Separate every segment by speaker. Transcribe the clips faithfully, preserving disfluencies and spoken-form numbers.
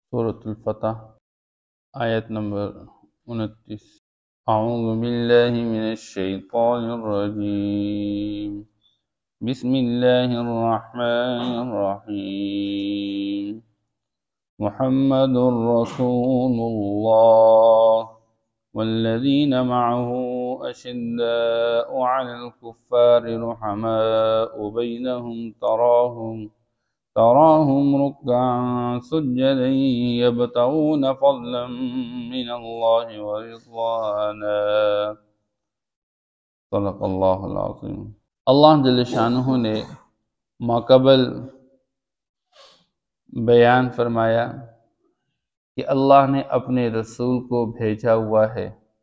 Speaker 1: سورة الفتح آیت نمبر انتیس۔ اعوذ باللہ من الشیطان الرجیم، بسم اللہ الرحمن الرحیم۔ محمد رسول اللہ والذین معه اشداء علی الکفار رحماء بینہم تراہم تراهم ركعا سجدا يبتغون فضلا من الله ورضوانا۔ صدق اللہ العظیم۔ اللہ جل شانہ نے ماقبل بیان فرمایا کہ اللہ نے اپنے رسول کو بھیجا ہوا ہے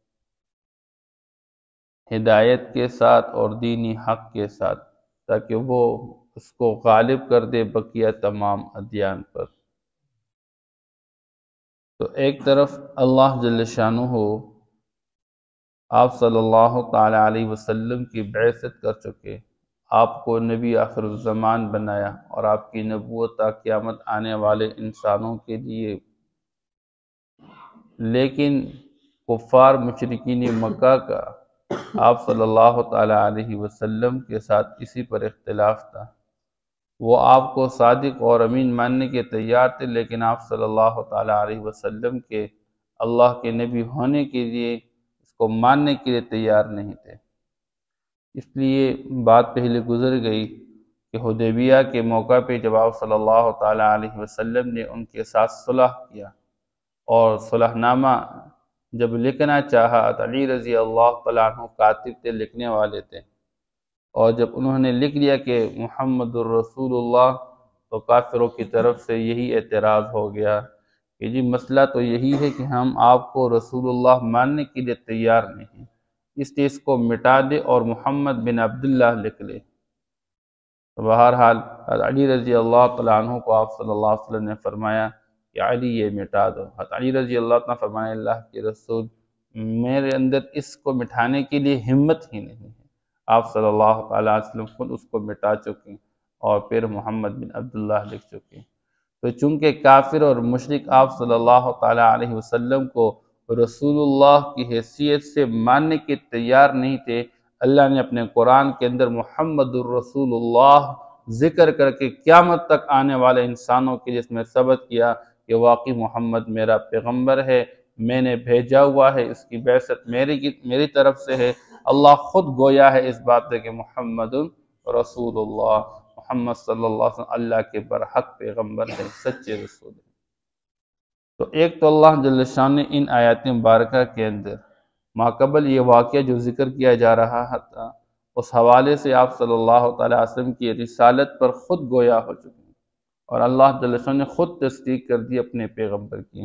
Speaker 1: ہدایت کے ساتھ اور دینی حق کے ساتھ، تاکہ وہ اس کو غالب کر دے بقیہ تمام ادیان پر۔ تو ایک طرف اللہ جل شانہ آپ صلی اللہ تعالی علیہ وسلم کی بعثت کر چکے، آپ کو نبی آخر الزمان بنایا اور آپ کی نبوت تا قیامت آنے والے انسانوں کے لیے، لیکن کفار مشرکین مکہ کا آپ صلی اللہ تعالی علیہ وسلم کے ساتھ اسی پر اختلاف تھا۔ وہ آپ کو صادق اور امین ماننے کے تیار تھے، لیکن آپ صلی اللہ تعالی علیہ وسلم کے اللہ کے نبی ہونے کے لیے اس کو ماننے کے لیے تیار نہیں تھے۔ اس لیے بات پہلے گزر گئی کہ حدیبیہ کے موقع پہ جب آپ صلی اللہ تعالی علیہ وسلم نے ان کے ساتھ صلح کیا اور صلح نامہ جب لکھنا چاہا، علی رضی اللہ تعالیٰ عنہ کاتب تھے، لکھنے والے تھے، اور جب انہوں نے لکھ لیا کہ محمد الرسول اللہ، تو کافروں کی طرف سے یہی اعتراض ہو گیا کہ جی مسئلہ تو یہی ہے کہ ہم آپ کو رسول اللہ ماننے کے لیے تیار نہیں ہیں، اس لیے اس کو مٹا دے اور محمد بن عبداللہ لکھ لے۔ بہرحال علی رضی اللہ تعالیٰ عنہ کو آپ صلی اللہ علیہ وسلم نے فرمایا کہ علی یہ مٹا دو۔ علی رضی اللہ تعالیٰ فرمایا اللہ کے رسول، میرے اندر اس کو مٹانے کے لیے ہمت ہی نہیں ہے۔ آپ صلی اللہ علیہ وسلم خود اس کو مٹا چکے اور پھر محمد بن عبداللہ لکھ چکے۔ تو چونکہ کافر اور مشرک آپ صلی اللہ تعالیٰ علیہ وسلم کو رسول اللہ کی حیثیت سے ماننے کے تیار نہیں تھے، اللہ نے اپنے قرآن کے اندر محمد الرسول اللہ ذکر کر کے قیامت تک آنے والے انسانوں کے لیے اس میں ثبت کیا کہ واقعی محمد میرا پیغمبر ہے، میں نے بھیجا ہوا ہے، اس کی بعثت میری میری طرف سے ہے۔ اللہ خود گویا ہے اس بات ہے کہ محمد رسول اللہ، محمد صلی اللہ علیہ وسلم اللہ کے برحق پیغمبر ہے، سچے رسول ہے۔ تو ایک تو اللہ جل شان نے ان آیات مبارکہ کے اندر ماقبل یہ واقعہ جو ذکر کیا جا رہا تھا، اس حوالے سے آپ صلی اللہ علیہ وسلم کی رسالت پر خود گویا ہو چکے ہیں، اور اللہ جل شان نے خود تصدیق کر دی اپنے پیغمبر کی۔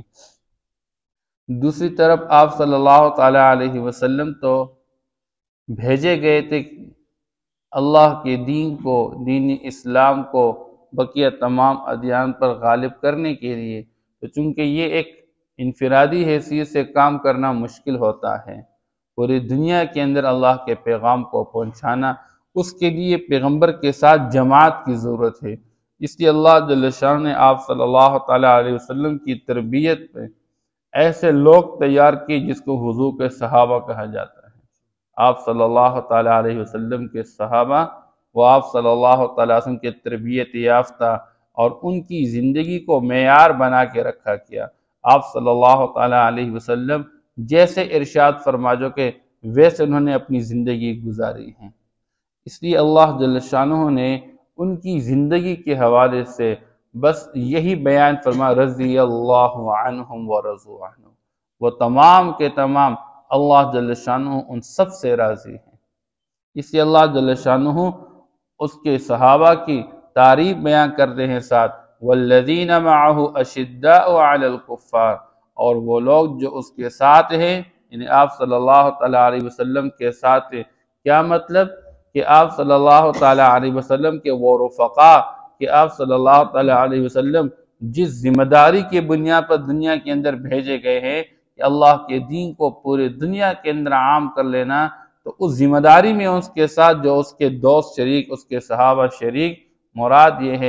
Speaker 1: دوسری طرف آپ صلی اللہ تعالیٰ علیہ وسلم تو بھیجے گئے تھے اللہ کے دین کو، دین اسلام کو بقیہ تمام ادیان پر غالب کرنے کے لیے، تو چونکہ یہ ایک انفرادی حیثیت سے کام کرنا مشکل ہوتا ہے، پوری دنیا کے اندر اللہ کے پیغام کو پہنچانا، اس کے لیے پیغمبر کے ساتھ جماعت کی ضرورت ہے۔ اس لیے اللہ جل شان نے آپ صلی اللہ تعالیٰ علیہ وسلم کی تربیت پہ ایسے لوگ تیار کیے جس کو حضور کے صحابہ کہا جاتا ہے۔ آپ صلی اللہ تعالیٰ علیہ وسلم کے صحابہ وہ آپ صلی اللہ تعالیٰ علیہ وسلم کے تربیت یافتہ اور ان کی زندگی کو معیار بنا کے رکھا کیا۔ آپ صلی اللہ تعالیٰ علیہ وسلم جیسے ارشاد فرما جو کہ ویسے انہوں نے اپنی زندگی گزاری ہے، اس لیے اللہ جل شانہ نے ان کی زندگی کے حوالے سے بس یہی بیان فرما رضی اللہ عنہم ورضوا عنہ، وہ تمام کے تمام اللہ جل شانہ ان سب سے راضی ہیں۔ اس لیے اللہ جل شانہ اس کے صحابہ کی تعریف بیان کرتے ہیں ساتھ والذین معه اشداء علی الکفار، اور وہ لوگ جو اس کے ساتھ ہیں، یعنی آپ صلی اللہ تعالیٰ علیہ وسلم کے ساتھ ہیں۔ کیا مطلب؟ کہ آپ صلی اللہ تعالیٰ علیہ وسلم کے وہ رفقا کہ آپ صلی اللہ تعالیٰ علیہ وسلم جس ذمہ داری کی بنیاد پر دنیا کے اندر بھیجے گئے ہیں کہ اللہ کے دین کو پورے دنیا کے اندر عام کر لینا، تو اس ذمہ داری میں اس کے ساتھ جو اس کے دوست شریک، اس کے صحابہ شریک، مراد یہ ہے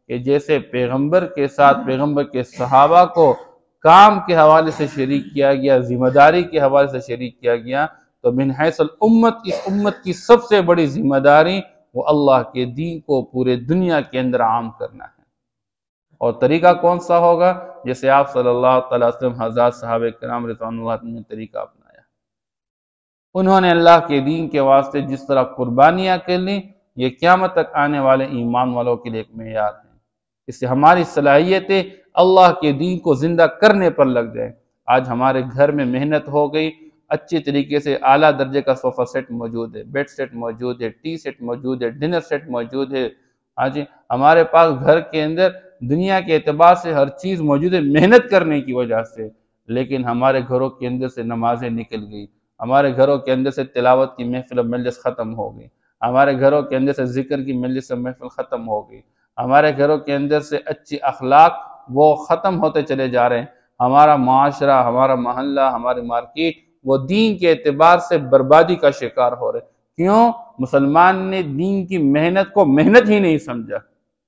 Speaker 1: کہ جیسے پیغمبر کے ساتھ پیغمبر کے صحابہ کو کام کے حوالے سے شریک کیا گیا، ذمہ داری کے حوالے سے شریک کیا گیا، تو من حیث الامت اس امت کی سب سے بڑی ذمہ داری وہ اللہ کے دین کو پورے دنیا کے اندر عام کرنا ہے۔ اور طریقہ کون سا ہوگا؟ جیسے آپ صلی اللہ علیہ وسلم حضرات صحابہ کرام رضوان اللہ نے طریقہ اپنایا، انہوں نے اللہ کے دین کے واسطے جس طرح قربانیاں کر لیں، یہ قیامت تک آنے والے ایمان والوں کے لیے ایک معیار ہے۔ اس سے ہماری صلاحیتیں اللہ کے دین کو زندہ کرنے پر لگ جائیں۔ آج ہمارے گھر میں محنت ہو گئی، اچھی طریقے سے اعلیٰ درجے کا صوفہ سیٹ موجود ہے، بیڈ سیٹ موجود ہے، ٹی سیٹ موجود ہے، ڈنر سیٹ موجود ہے، آج ہمارے پاس گھر کے اندر دنیا کے اعتبار سے ہر چیز موجود ہے محنت کرنے کی وجہ سے، لیکن ہمارے گھروں کے اندر سے نمازیں نکل گئی، ہمارے گھروں کے اندر سے تلاوت کی محفل و مجلس ختم ہو گئی، ہمارے گھروں کے اندر سے ذکر کی مجلس و محفل ختم ہو گئی، ہمارے گھروں کے اندر سے اچھی اخلاق وہ ختم ہوتے چلے جا رہے ہیں، ہمارا معاشرہ، ہمارا محلہ، ہماری مارکیٹ وہ دین کے اعتبار سے بربادی کا شکار ہو رہے۔ کیوں؟ مسلمان نے دین کی محنت کو محنت ہی نہیں سمجھا۔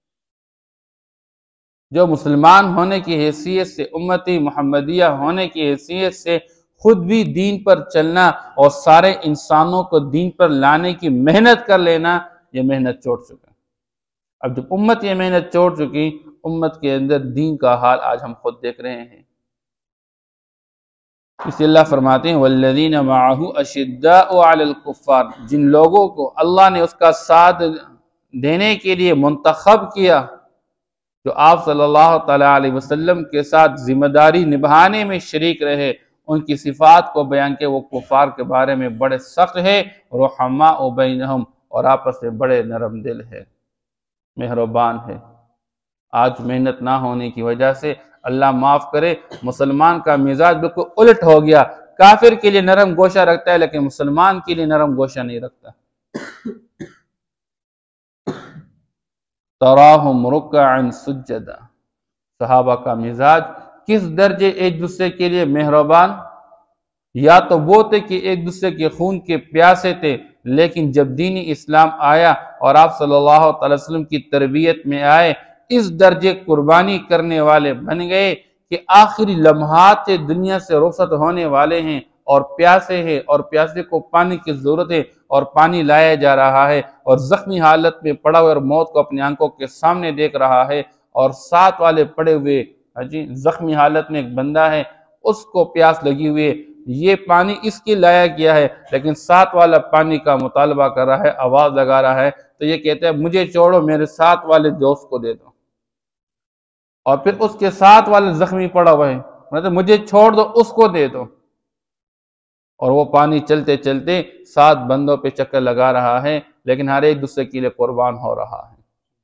Speaker 1: جو مسلمان ہونے کی حیثیت سے، امتی محمدیہ ہونے کی حیثیت سے خود بھی دین پر چلنا اور سارے انسانوں کو دین پر لانے کی محنت کر لینا، یہ محنت چھوڑ چکا۔ اب جب امت یہ محنت چھوڑ چکی، امت کے اندر دین کا حال آج ہم خود دیکھ رہے ہیں۔ اس لیے اللہ فرماتے ہیں والذین معہ اشداء علی الکفار، جن لوگوں کو اللہ نے اس کا ساتھ دینے کے لیے منتخب کیا، جو آپ صلی اللہ تعالیٰ علیہ وسلم کے ساتھ ذمہ داری نبھانے میں شریک رہے، ان کی صفات کو بیان کے وہ کفار کے بارے میں بڑے سخت ہے، رحماء بینہم، اور آپس میں بڑے نرم دل ہے، مہربان ہے۔ آج محنت نہ ہونے کی وجہ سے اللہ معاف کرے مسلمان کا مزاج بالکل الٹ ہو گیا، کافر کے لیے نرم گوشہ رکھتا ہے لیکن مسلمان کے لیے نرم گوشہ نہیں رکھتا۔ تراہم رکعا سجدا، صحابہ کا مزاج کس درجے ایک دوسرے کے لیے مہربان، یا تو وہ تھے کہ ایک دوسرے کے خون کے پیاسے تھے، لیکن جب دینی اسلام آیا اور آپ صلی اللہ علیہ وسلم کی تربیت میں آئے، اس درجے قربانی کرنے والے بن گئے کہ آخری لمحات سے دنیا سے رخصت ہونے والے ہیں اور پیاسے ہیں، اور پیاسے کو پانی کی ضرورت ہے اور پانی لایا جا رہا ہے، اور زخمی حالت میں پڑا ہوئے اور موت کو اپنی آنکھوں کے سامنے دیکھ رہا ہے، اور ساتھ والے پڑے ہوئے جی زخمی حالت میں ایک بندہ ہے، اس کو پیاس لگی ہوئی ہے، یہ پانی اس کی لایا گیا ہے، لیکن ساتھ والا پانی کا مطالبہ کر رہا ہے، آواز لگا رہا ہے، تو یہ کہتا ہے مجھے چھوڑو، میرے ساتھ والے دوست کو دے دو۔ اور پھر اس کے ساتھ والے زخمی پڑا ہوا ہے، مطلب مجھے چھوڑ دو، اس کو دے دو، اور وہ پانی چلتے چلتے سات بندوں پہ چکر لگا رہا ہے، لیکن ہر ایک دوسرے کے لیے قربان ہو رہا ہے۔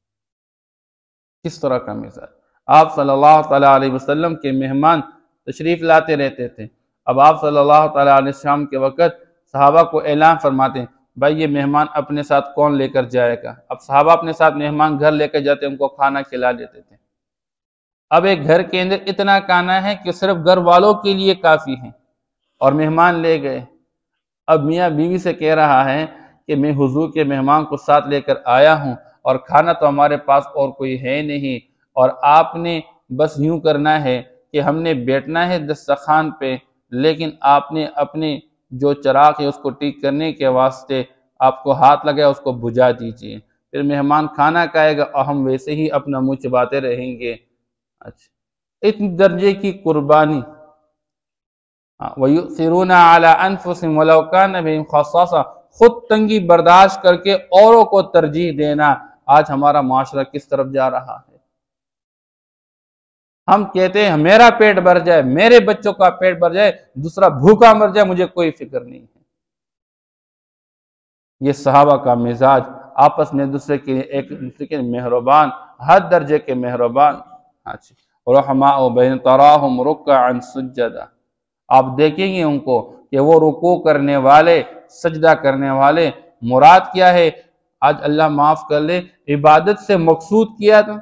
Speaker 1: کس طرح کا مزاج؟ آپ صلی اللہ تعالیٰ علیہ وسلم کے مہمان تشریف لاتے رہتے تھے۔ اب آپ صلی اللہ تعالیٰ علیہ وسلم کے وقت صحابہ کو اعلان فرماتے ہیں بھائی یہ مہمان اپنے ساتھ کون لے کر جائے گا؟ اب صحابہ اپنے ساتھ مہمان گھر لے کر جاتے، ان کو کھانا کھلا دیتے تھے۔ اب ایک گھر کے اندر اتنا کھانا ہے کہ صرف گھر والوں کے لیے کافی ہے، اور مہمان لے گئے۔ اب میاں بیوی سے کہہ رہا ہے کہ میں حضور کے مہمان کو ساتھ لے کر آیا ہوں، اور کھانا تو ہمارے پاس اور کوئی ہے نہیں، اور آپ نے بس یوں کرنا ہے کہ ہم نے بیٹھنا ہے دسترخوان پہ، لیکن آپ نے اپنے جو چراغ ہے اس کو ٹھیک کرنے کے واسطے آپ کو ہاتھ لگایا، اس کو بجھا دیجئے، پھر مہمان کھانا کھائے گا اور ہم ویسے ہی اپنا منہ چباتے رہیں گے۔ اچھا، اس درجے کی قربانی، وَيُؤْثِرُونَ عَلَىٰ أَنفُسِهِمْ وَلَوْ كَانَ بِهِمْ خَصَاصَةٌ، خود تنگی برداشت کر کے اوروں کو ترجیح دینا، آج ہمارا معاشرہ کس طرف جا رہا ہے؟ ہم کہتے ہیں میرا پیٹ بھر جائے، میرے بچوں کا پیٹ بھر جائے، دوسرا بھوکا مر جائے، مجھے کوئی فکر نہیں ہے۔ یہ صحابہ کا مزاج، آپس میں دوسرے کے ایک دوسرے کے مہربان، ہر درجے کے مہربان، رحماء بین تراہم رکعا سجدا، آپ دیکھیں گے ان کو کہ وہ رکوع کرنے والے، سجدہ کرنے والے۔ مراد کیا ہے؟ آج اللہ معاف کر لے، عبادت سے مقصود کیا تھا،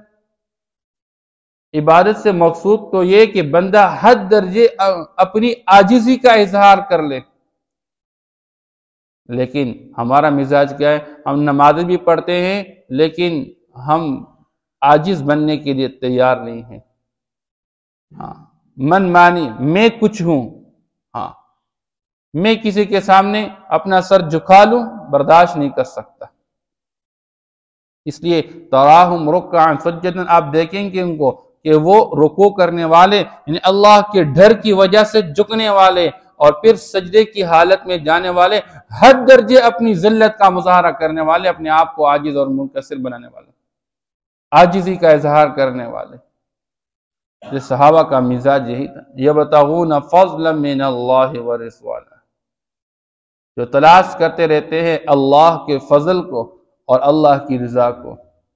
Speaker 1: عبادت سے مقصود تو یہ کہ بندہ حد درجے اپنی عاجزی کا اظہار کر لے، لیکن ہمارا مزاج کیا ہے؟ ہم نماز بھی پڑھتے ہیں لیکن ہم عاجز بننے کے لیے تیار نہیں ہے۔ ہاں من مانی، میں کچھ ہوں، ہاں میں کسی کے سامنے اپنا سر جھکا لوں، برداشت نہیں کر سکتا۔ اس لیے تراہم رکعا سجدا، آپ دیکھیں گے ان کو کہ وہ رکوع کرنے والے، یعنی اللہ کے ڈر کی وجہ سے جھکنے والے، اور پھر سجدے کی حالت میں جانے والے، حد درجے اپنی ذلت کا مظاہرہ کرنے والے، اپنے آپ کو عاجز اور منکسر بنانے والے، عاجزی کا اظہار کرنے والے۔ یہ صحابہ کا مزاج یہی تھا، یبتغون فضلا من اللہ ورضوانا، جو تلاش کرتے رہتے ہیں اللہ کے فضل کو اور اللہ کی رضا کو۔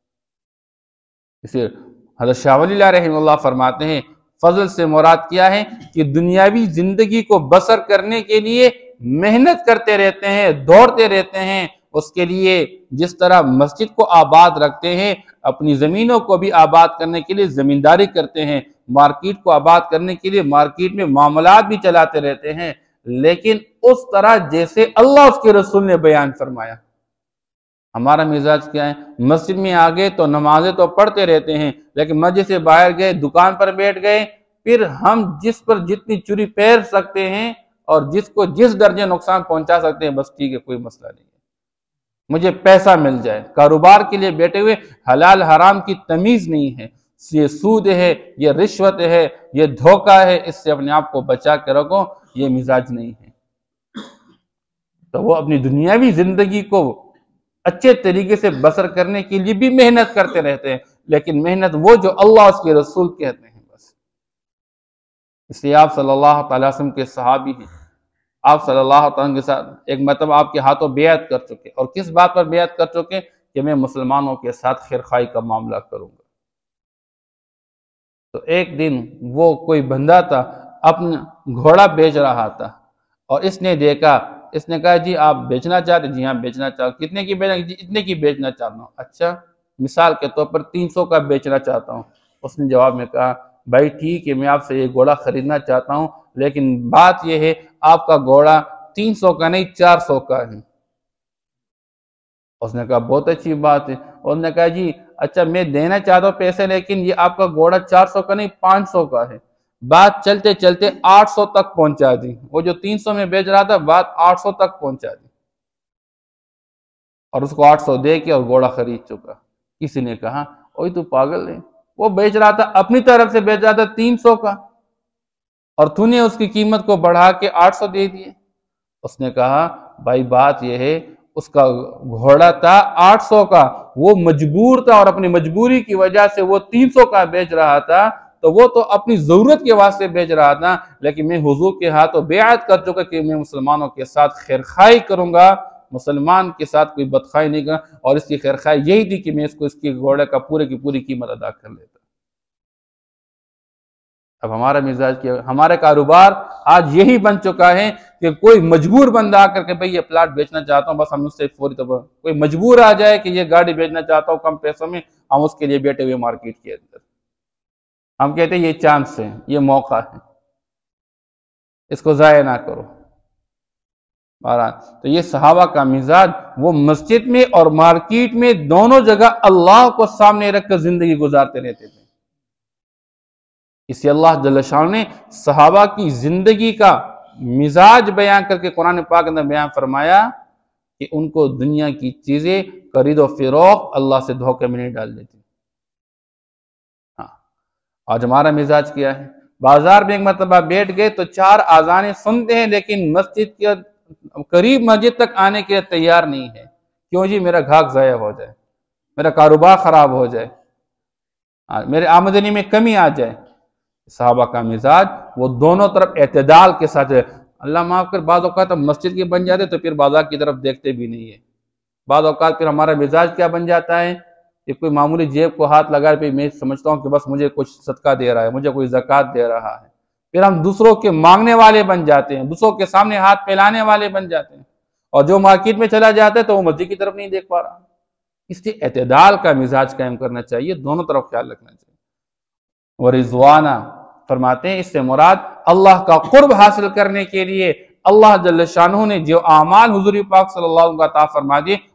Speaker 1: اسے حضرت شاہ ولی اللہ رحمہ اللہ فرماتے ہیں فضل سے مراد کیا ہے کہ دنیاوی زندگی کو بسر کرنے کے لیے محنت کرتے رہتے ہیں، دوڑتے رہتے ہیں، اس کے لیے جس طرح مسجد کو آباد رکھتے ہیں، اپنی زمینوں کو بھی آباد کرنے کے لیے زمینداری کرتے ہیں، مارکیٹ کو آباد کرنے کے لیے مارکیٹ میں معاملات بھی چلاتے رہتے ہیں، لیکن اس طرح جیسے اللہ اس کے رسول نے بیان فرمایا۔ ہمارا مزاج کیا ہے؟ مسجد میں آگے تو نمازیں تو پڑھتے رہتے ہیں، لیکن مسجد سے باہر گئے، دکان پر بیٹھ گئے، پھر ہم جس پر جتنی چوری پھیر سکتے ہیں اور جس کو جس درجے نقصان پہنچا سکتے ہیں، بس ٹھیک ہے، کوئی مسئلہ نہیں ہے، مجھے پیسہ مل جائے۔ کاروبار کے لیے بیٹھے ہوئے حلال حرام کی تمیز نہیں ہے، یہ سود ہے، یہ رشوت ہے، یہ دھوکہ ہے، اس سے اپنے آپ کو بچا کے رکھو، یہ مزاج نہیں ہے۔ تو وہ اپنی دنیاوی زندگی کو اچھے طریقے سے بسر کرنے کے لیے بھی محنت کرتے رہتے ہیں، لیکن محنت وہ جو اللہ اس کے رسول کہتے ہیں بس۔ اس لیے آپ صلی اللہ تعالی وسلم کے صحابی ہیں، آپ صلی اللہ تعالیٰ کے ساتھ ایک مرتبہ آپ کے ہاتھوں بیعت کر چکے، اور کس بات پر بیعت کر چکے کہ میں مسلمانوں کے ساتھ خیرخوائی کا معاملہ کروں گا۔ تو ایک دن وہ کوئی بندہ تھا، اپنا گھوڑا بیچ رہا تھا، اور اس نے دیکھا، اس نے کہا جی آپ بیچنا چاہتے؟ جی ہاں بیچنا چاہتا۔ کتنے کی بیچنا؟ جی اتنے کی بیچنا چاہتا ہوں۔ اچھا، مثال کے طور پر تین سو کا بیچنا چاہتا ہوں۔ اس نے جواب میں کہا بھائی ٹھیک ہے، میں آپ سے یہ گھوڑا خریدنا چاہتا ہوں، لیکن بات یہ ہے آپ کا گھوڑا تین سو کا نہیں چار سو کا ہے۔ اس نے کہا بہت اچھی بات ہے۔ اس نے کہا جی اچھا میں دینا چاہتا ہوں پیسے، لیکن یہ آپ کا گھوڑا چار سو کا نہیں پانچ سو کا ہے۔ بات چلتے چلتے آٹھ سو تک پہنچا دی، وہ جو تین سو میں بیچ رہا تھا بات آٹھ سو تک پہنچا دی، اور اس کو آٹھ سو دے کے اور گھوڑا خرید چکا۔ کسی نے کہا اوہ تو پاگل ہے، وہ بیچ رہا تھا اپنی طرف سے بیچ رہا تھا تین سو کا، اور تو نے اس کی قیمت کو بڑھا کے آٹھ سو دے دیے۔ اس نے کہا بھائی بات یہ ہے اس کا گھوڑا تھا آٹھ سو کا، وہ مجبور تھا اور اپنی مجبوری کی وجہ سے وہ تین سو کا بیچ رہا تھا، تو وہ تو اپنی ضرورت کے واسطے بیچ رہا تھا، لیکن میں حضور کے ہاتھوں بیعت کر چکا کہ میں مسلمانوں کے ساتھ خیرخوائی کروں گا، مسلمان کے ساتھ کوئی بدخوائی نہیں کروں، اور اس کی خیرخوائی یہی تھی کہ میں اس کو اس کی گھوڑے کا پورے کی پوری قیمت ادا کر لیتا۔ اب ہمارا مزاج کیا؟ ہمارے کاروبار آج یہی بن چکا ہے کہ کوئی مجبور بندہ آ کر کے بھئی یہ پلاٹ بیچنا چاہتا ہوں، بس ہم اس سے فوری طور پر کوئی مجبور آ جائے کہ یہ گاڑی بیچنا چاہتا ہوں کم پیسوں میں، ہم اس کے لیے بیٹھے ہوئے مارکیٹ کے اندر، ہم کہتے ہیں یہ چانس ہے، یہ موقع ہے، اس کو ضائع نہ کرو۔ بہرحال تو یہ صحابہ کا مزاج، وہ مسجد میں اور مارکیٹ میں دونوں جگہ اللہ کو سامنے رکھ کر زندگی گزارتے رہتے تھے۔ اس لیے اللہ جل شانہ نے صحابہ کی زندگی کا مزاج بیان کر کے قرآن پاک اندر بیان فرمایا کہ ان کو دنیا کی چیزیں خرید و فروخت اللہ سے دھوکے میں نہیں ڈال دیتی۔ ہاں آج ہمارا مزاج کیا ہے؟ بازار میں ایک مرتبہ بیٹھ گئے تو چار آذانیں سنتے ہیں، لیکن مسجد کے قریب مسجد تک آنے کے لیے تیار نہیں ہے۔ کیوں جی؟ میرا گھاک ضائع ہو جائے، میرا کاروبار خراب ہو جائے، میرے آمدنی میں کمی آ جائے۔ صحابہ کا مزاج وہ دونوں طرف اعتدال کے ساتھ ہے۔ اللہ معاف کر، بعض اوقات ہم مسجد کے بن جاتے تو پھر بازار کی طرف دیکھتے بھی نہیں ہے۔ بعض اوقات پھر ہمارا مزاج کیا بن جاتا ہے کہ کوئی معمولی جیب کو ہاتھ لگائے پہ میں سمجھتا ہوں کہ بس مجھے کچھ صدقہ دے رہا ہے، مجھے کوئی زکوٰۃ دے رہا ہے، پھر ہم دوسروں کے مانگنے والے بن جاتے ہیں، دوسروں کے سامنے ہاتھ پھیلانے والے بن جاتے ہیں، اور جو مارکیٹ میں چلا جاتا ہے تو وہ مسجد کی طرف نہیں دیکھ پا رہا۔ اس لیے اعتدال کا مزاج قائم کرنا چاہیے، دونوں طرف خیال رکھنا چاہیے۔ ورضوانہ فرماتے ہیں اس سے مراد اللہ کا قرب حاصل کرنے کے لیے اللہ جل شانہ نے جو اعمال حضور پاک صلی اللہ علیہ وسلم کا عطا فرما دیے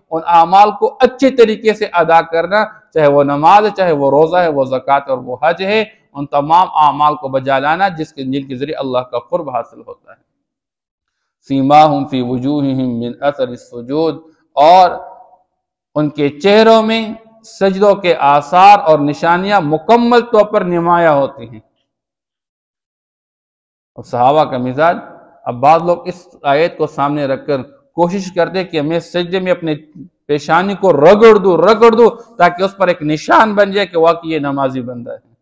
Speaker 1: ان اعمال کو اچھے طریقے سے ادا کرنا، چاہے وہ نماز ہے، چاہے وہ روزہ ہے، وہ زکوٰۃ اور وہ حج ہے، ان تمام اعمال کو بجا لانا جس کے جن کے ذریعے اللہ کا قرب حاصل ہوتا ہے۔ سیماہم فی وجوہہم من اثر السجود، اور ان کے چہروں میں سجدوں کے آثار اور نشانیاں مکمل طور پر نمایاں ہوتی ہیں۔ اور صحابہ کا مزاج، اب بعض لوگ اس آیت کو سامنے رکھ کر کوشش کرتے کہ میں سجدے میں اپنے پیشانی کو رگڑ دوں رگڑ دوں تاکہ اس پر ایک نشان بن جائے کہ واقعی یہ نمازی بندہ ہے۔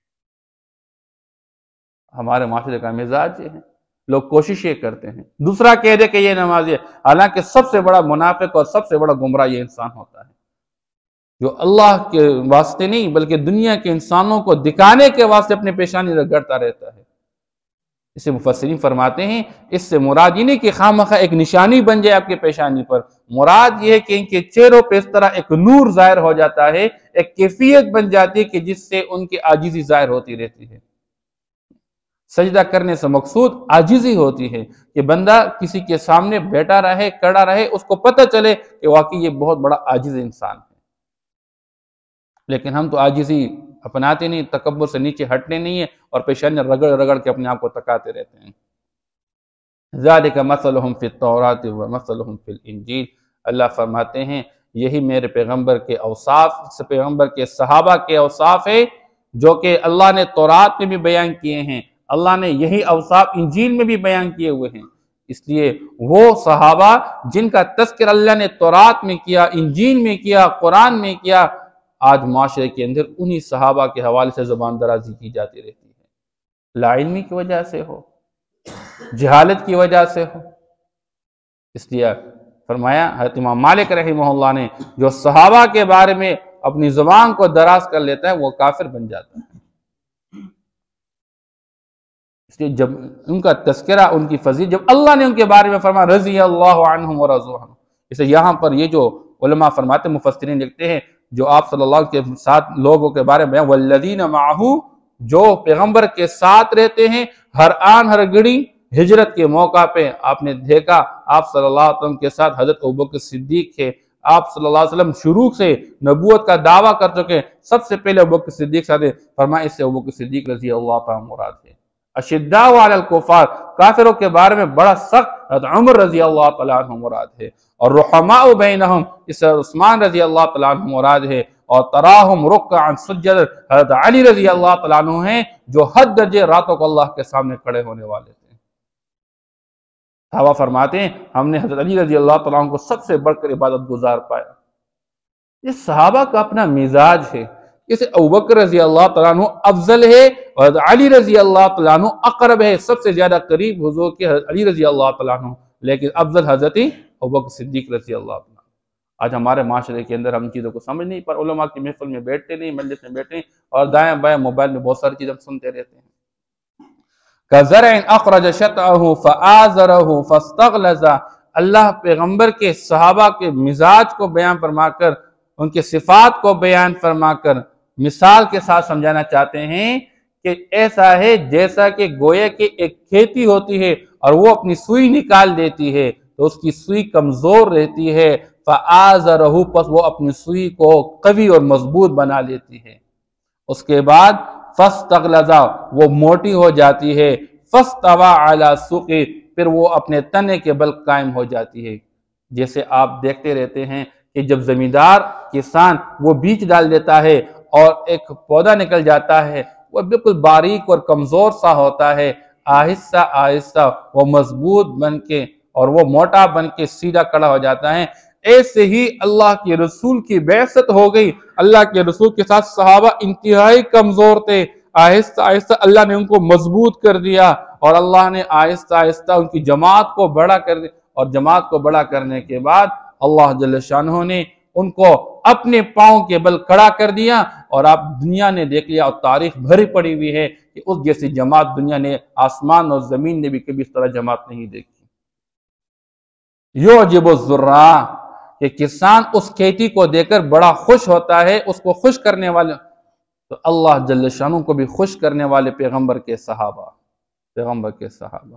Speaker 1: ہمارے معاشرے کا مزاج یہ ہے، لوگ کوشش یہ کرتے ہیں دوسرا کہہ دے کہ یہ نمازی ہے، حالانکہ سب سے بڑا منافق اور سب سے بڑا گمراہ یہ انسان ہوتا ہے جو اللہ کے واسطے نہیں بلکہ دنیا کے انسانوں کو دکھانے کے واسطے اپنے پیشانی رگڑتا رہتا ہے۔ اسے مفسرین فرماتے ہیں اس سے مراد یہ نہیں کہ خواہ مخواہ ایک نشانی بن جائے آپ کے پیشانی پر، مراد یہ ہے کہ ان کے چہروں پہ اس طرح ایک نور ظاہر ہو جاتا ہے، ایک کیفیت بن جاتی ہے کہ جس سے ان کی عاجزی ظاہر ہوتی رہتی ہے۔ سجدہ کرنے سے مقصود عاجزی ہوتی ہے کہ بندہ کسی کے سامنے بیٹھا رہے، کھڑا رہے، اس کو پتہ چلے کہ واقعی یہ بہت بڑا عاجز انسان ہے۔ لیکن ہم تو عاجزی اپناتے نہیں، تکبر سے نیچے ہٹنے نہیں ہے اور پیشانی رگڑ رگڑ کے اپنے آپ کو تکاتے رہتے ہیں۔ ذالک مثلہم فی التوراۃ ومثلہم فی الانجیل، اللہ فرماتے ہیں یہی میرے پیغمبر کے اوصاف، پیغمبر کے صحابہ کے اوصاف ہے جو کہ اللہ نے تورات میں بھی بیان کیے ہیں، اللہ نے یہی اوصاف انجیل میں بھی بیان کیے ہوئے ہیں۔ اس لیے وہ صحابہ جن کا تذکر اللہ نے تورات میں کیا، انجیل میں کیا، قرآن میں کیا، آج معاشرے کے اندر انہی صحابہ کے حوالے سے زبان درازی کی جاتی رہتی ہے، لا علمی کی وجہ سے ہو، جہالت کی وجہ سے ہو۔ اس لیے فرمایا حضرت امام مالک رحمہ اللہ نے جو صحابہ کے بارے میں اپنی زبان کو دراز کر لیتا ہے وہ کافر بن جاتا ہے۔ اس لیے جب ان کا تذکرہ، ان کی فضیلت، جب اللہ نے ان کے بارے میں فرمایا رضی اللہ عنہم ورضوا عنہ، اسے یہاں پر یہ جو علماء فرماتے، مفسرین لکھتے ہیں جو آپ صلی اللہ علیہ وسلم کے ساتھ لوگوں کے بارے میں والذین معہ، جو پیغمبر کے ساتھ رہتے ہیں ہر آن ہر گھڑی، ہجرت کے موقع پہ آپ نے دیکھا آپ صلی اللہ علیہ وسلم کے ساتھ حضرت ابوبکر صدیق تھے، آپ صلی اللہ علیہ وسلم شروع سے نبوت کا دعویٰ کر چکے، سب سے پہلے ابوبکر صدیق ساتھ فرمایا اس سے ابوبکر صدیق رضی اللہ تعالیٰ مراد ہے۔ اشداء علی الکفار، کافروں کے بارے میں بڑا سخت حضرت عمر رضی اللہ تعالیٰ عنہ مراد ہے، اور رحماء بینہم اس سے عثمان رضی اللہ تعالیٰ عنہ مراد ہے، اور تراہم رکعا سجدا حضرت علی رضی اللہ تعالیٰ عنہ ہیں جو حد درجے راتوں کو اللہ کے سامنے کھڑے ہونے والے تھے۔ صحابہ فرماتے ہیں ہم نے حضرت علی رضی اللہ تعالیٰ عنہ کو سب سے بڑھ کر عبادت گزار پایا۔ یہ صحابہ کا اپنا مزاج ہے، اسے ابوبکر رضی اللہ تعالیٰ عنہ افضل ہے اور علی رضی اللہ تعالیٰ عنہ اقرب ہے، سب سے زیادہ قریب حضور کے علی رضی اللہ تعالیٰ عنہ، لیکن افضل حضرت ابوبکر صدیق رضی اللہ تعالیٰ عنہ۔ آج ہمارے معاشرے کے اندر ہم چیزوں کو سمجھ نہیں پر علماء کی محفل میں بیٹھتے نہیں، مجلس میں بیٹھتے ہیں اور دائیں بائیں موبائل میں بہت ساری چیزیں سنتے رہتے ہیں۔ كَزَرْعٍ أَخْرَجَ شَطْأَهُ فَآزَرَهُ فَاسْتَغْلَظَ، اللہ پیغمبر کے صحابہ کے مزاج کو بیان فرما کر، ان کے صفات کو بیان فرما کر مثال کے ساتھ سمجھانا چاہتے ہیں کہ ایسا ہے جیسا کہ گویا کہ ایک کھیتی ہوتی ہے اور وہ اپنی سوئی نکال دیتی ہے تو اس کی سوئی کمزور رہتی ہے، فَآزَرَهُ پس وہ اپنی سوئی کو قوی اور مضبوط بنا لیتی ہے، اس کے بعد فَاسْتَغْلَظَ وہ موٹی ہو جاتی ہے، فَاسْتَوَى عَلَى سُوقِهِ پھر وہ اپنے تنے کے بل قائم ہو جاتی ہے۔ جیسے آپ دیکھتے رہتے ہیں کہ جب زمیندار کسان وہ بیج ڈال دیتا ہے اور ایک پودا نکل جاتا ہے، وہ بالکل باریک اور کمزور سا ہوتا ہے، آہستہ آہستہ وہ مضبوط بن کے اور وہ موٹا بن کے سیدھا کھڑا ہو جاتا ہے۔ ایسے ہی اللہ کے رسول کی بعثت ہو گئی، اللہ کے رسول کے ساتھ صحابہ انتہائی کمزور تھے، آہستہ آہستہ اللہ نے ان کو مضبوط کر دیا اور اللہ نے آہستہ آہستہ ان کی جماعت کو بڑا کر دیا، اور جماعت کو بڑا کرنے کے بعد اللہ جل شانہ نے ان کو اپنے پاؤں کے بل کھڑا کر دیا، اور آپ دنیا نے دیکھ لیا اور تاریخ بھری پڑی ہوئی ہے کہ اس جیسی جماعت دنیا نے، آسمان اور زمین نے بھی کبھی اس طرح جماعت نہیں دیکھی۔ یعجب الزراع کہ کسان اس کھیتی کو دیکھ کر بڑا خوش ہوتا ہے، اس کو خوش کرنے والے، تو اللہ جل شانہ کو بھی خوش کرنے والے پیغمبر کے صحابہ، پیغمبر کے صحابہ۔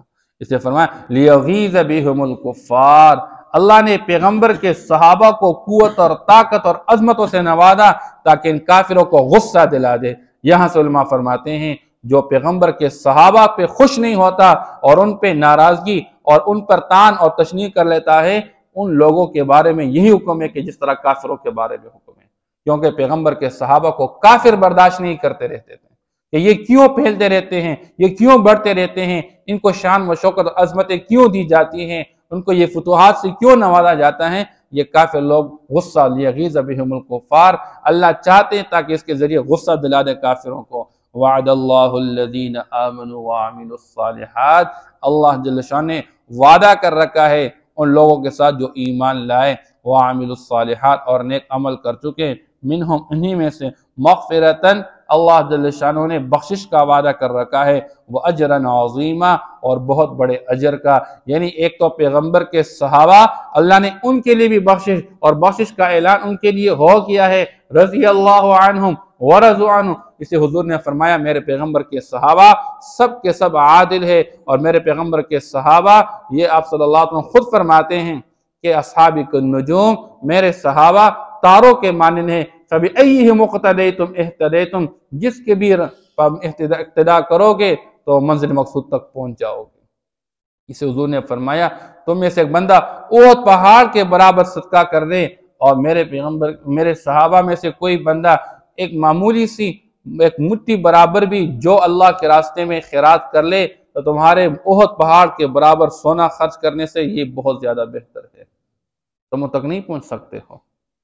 Speaker 1: اسے فرمایا لیغیظ بہم الکفار، اللہ نے پیغمبر کے صحابہ کو قوت اور طاقت اور عظمتوں سے نوازا تاکہ ان کافروں کو غصہ دلا دے۔ یہاں سے علماء فرماتے ہیں جو پیغمبر کے صحابہ پہ خوش نہیں ہوتا اور ان پہ ناراضگی اور ان پر تان اور تشنیع کر لیتا ہے، ان لوگوں کے بارے میں یہی حکم ہے کہ جس طرح کافروں کے بارے میں حکم ہے، کیونکہ پیغمبر کے صحابہ کو کافر برداشت نہیں کرتے رہتے تھے کہ یہ کیوں پھیلتے رہتے ہیں، یہ کیوں بڑھتے رہتے ہیں، ان کو شان و شوکت اور عظمتیں کیوں دی جاتی ہیں، ان کو یہ فتوحات سے کیوں نوازا جاتا ہے۔ یہ کافر لوگ غصہ لیغیظ بہم الکفار، اللہ چاہتے ہیں تاکہ اس کے ذریعے غصہ دلا دے کافروں کو۔ وعد اللہ الذین آمنوا وعملوا الصالحات، اللہ جل شان نے وعدہ کر رکھا ہے ان لوگوں کے ساتھ جو ایمان لائے، وعملوا الصالحات اور نیک عمل کر چکے، منہم انہی میں سے، مغفرتاً اللہ جل شانہ نے بخشش کا وعدہ کر رکھا ہے، وَأَجْرًا عَظِيمًا اور بہت بڑے اجر کا۔ یعنی ایک تو پیغمبر کے صحابہ، اللہ نے ان کے لیے بھی بخشش اور بخشش کا اعلان ان کے لیے ہو کیا ہے، رضی اللہ عنہم ورضوا عنہ۔ اسے حضور نے فرمایا میرے پیغمبر کے صحابہ سب کے سب عادل ہے، اور میرے پیغمبر کے صحابہ، یہ آپ صلی اللہ علیہ وسلم خود فرماتے ہیں کہ اصحابی النجوم، میرے صحابہ تاروں کے مانند ہیں، فَبِأَيِّهِمْ اقْتَدَيْتُمْ اهْتَدَيْتُمْ، جس کے بھی اقتداء کرو گے تو منزل مقصود تک پہنچ جاؤ گے۔ اسے حضور نے فرمایا تم میں سے ایک بندہ احد پہاڑ کے برابر صدقہ کر دے، اور میرے پیغمبر میرے صحابہ میں سے کوئی بندہ ایک معمولی سی ایک مٹھی برابر بھی جو اللہ کے راستے میں خیرات کر لے تو تمہارے احد پہاڑ کے برابر سونا خرچ کرنے سے یہ بہت زیادہ بہتر ہے، تم تک نہیں پہنچ سکتے ہو۔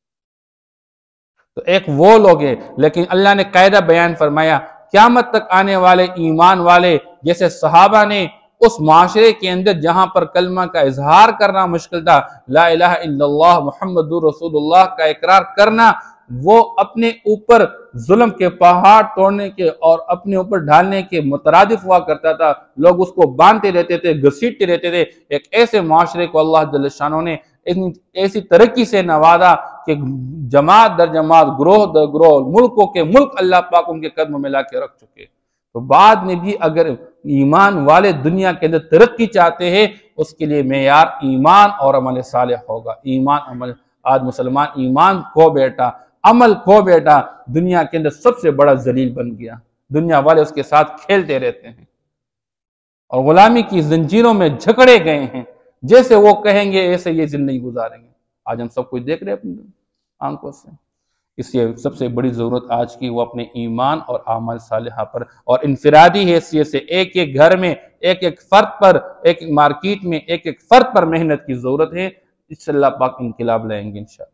Speaker 1: تو ایک وہ لوگ ہیں، لیکن اللہ نے قاعدہ بیان فرمایا قیامت تک آنے والے ایمان والے جیسے صحابہ نے اس معاشرے کے اندر جہاں پر کلمہ کا اظہار کرنا مشکل تھا، لا الہ الا اللہ محمد رسول اللہ کا اقرار کرنا، وہ اپنے اوپر ظلم کے پہاڑ توڑنے کے اور اپنے اوپر ڈھالنے کے مترادف ہوا کرتا تھا، لوگ اس کو باندھتے رہتے تھے، گھسیٹتے رہتے تھے۔ ایک ایسے معاشرے کو اللہ جل شانہ نے ایسی ترقی سے نوازا کہ جماعت در جماعت، گروہ در گروہ، ملکوں کے ملک اللہ پاک ان کے قدموں میں لا کے رکھ چکے۔ تو بعد میں بھی اگر ایمان والے دنیا کے اندر ترقی چاہتے ہیں، اس کے لیے معیار ایمان اور عمل صالح ہوگا۔ ایمان عمل، آج مسلمان ایمان کھو بیٹھا، عمل کھو بیٹھا، دنیا کے اندر سب سے بڑا ذلیل بن گیا، دنیا والے اس کے ساتھ کھیلتے رہتے ہیں اور غلامی کی زنجیروں میں جھکڑے گئے ہیں، جیسے وہ کہیں گے ایسے یہ زندگی گزاریں گے۔ آج ہم سب کچھ دیکھ رہے ہیں اپنی آنکھوں سے۔ اس لیے سب سے بڑی ضرورت آج کی وہ اپنے ایمان اور اعمال صالحہ پر اور انفرادی حیثیت سے ایک ایک گھر میں، ایک ایک فرد پر، ایک ایک مارکیٹ میں، ایک ایک فرد پر محنت کی ضرورت ہے۔ اس سے اللہ پاک انقلاب لائیں گے انشاءاللہ۔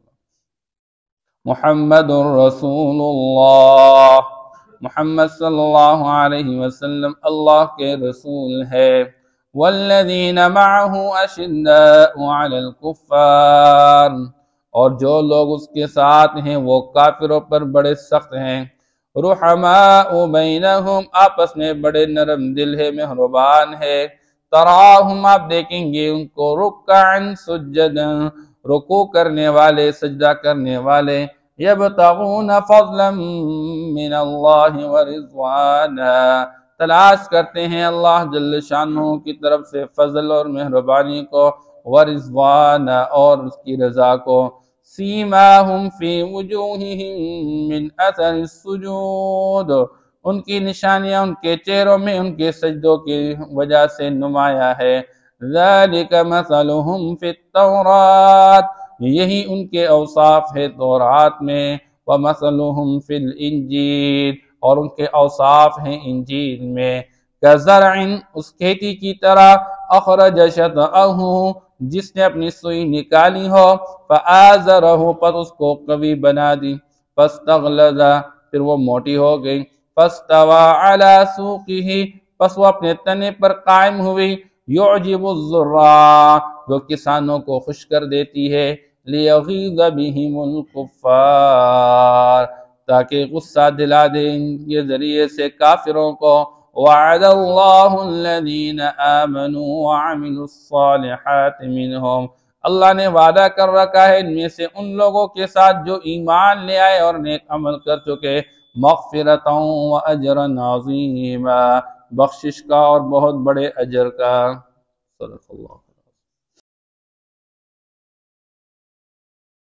Speaker 1: محمد رسول اللہ، محمد صلی اللہ علیہ وسلم اللہ کے رسول ہے۔ والذین معہ اشداء علی الکفار، اور جو لوگ اس کے ساتھ ہیں وہ کافروں پر بڑے سخت ہیں۔ رحماء بینہم، آپس میں بڑے نرم دل ہے، مہربان ہے۔ تراہم، آپ دیکھیں گے ان کو رکعا سجدا، رکوع کرنے والے، سجدہ کرنے والے۔ یبتغون فضلا من اللہ ورضوانا، تلاش کرتے ہیں اللہ جل شانہ کی طرف سے فضل اور مہربانی کو، ورضوانا اور اس کی رضا کو۔ سیماہم فی وجوہہم من اثر السجود، ان کی نشانیاں ان کے چہروں میں ان کے سجدوں کی وجہ سے نمایاں ہے۔ ذالک مثلہم فی التوراۃ، یہی ان کے اوصاف ہے تورات میں۔ ومثلہم فی الانجیل، اور ان کے اوصاف ہیں انجیل میں۔ کزرع، اس کھیتی کی طرح، اخرج شطأہ، جس نے اپنی سوئی نکالی ہو، فآزرہ، پس اس کو قوی بنا دی، فاستغلظ، پھر وہ موٹی ہو گئی، فاستوى علی سوقہ، پس وہ اپنے تنے پر قائم ہوئی، یعجب الزراع، جو کسانوں کو خوش کر دیتی ہے، لیغیظ بہم الکفار، تاکہ غصہ دلا دے ان کے ذریعے سے کافروں کو۔ وعد اللہ الذین آمنوا وعملوا الصالحات منہم، اللہ نے وعدہ کر رکھا ہے ان میں سے ان لوگوں کے ساتھ جو ایمان لے آئے اور نیک عمل کر چکے، مغفرتا واجرا عظیما، بخشش کا اور بہت بڑے اجر کا۔ صدق اللہ۔